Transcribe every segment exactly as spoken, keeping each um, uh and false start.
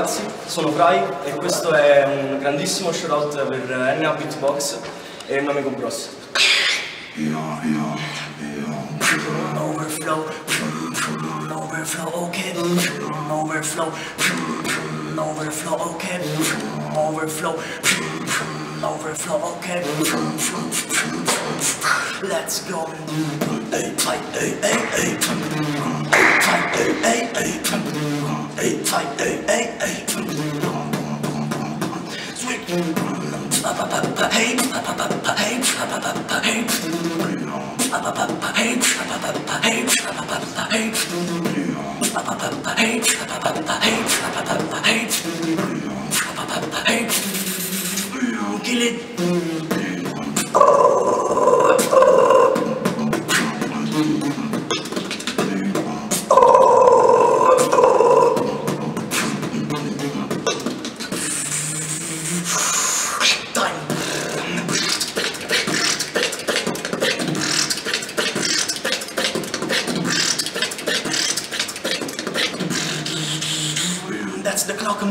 ragazzi, sono Fry e questo è un grandissimo shoutout per N A Beatbox e il mio amico Bros. Overflow, overflow, okay. Overflow, overflow, okay. Overflow, overflow, okay. Let's go. Hey, hey, hey, hey, hey. Hey, hey, hey, hey, hey, hey, hey. Sweet. Hey, hey, hey, hey, kill it. That's the clock.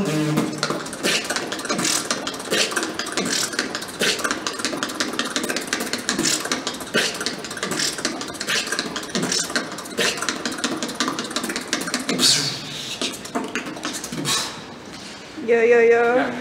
Yo, yo, yo.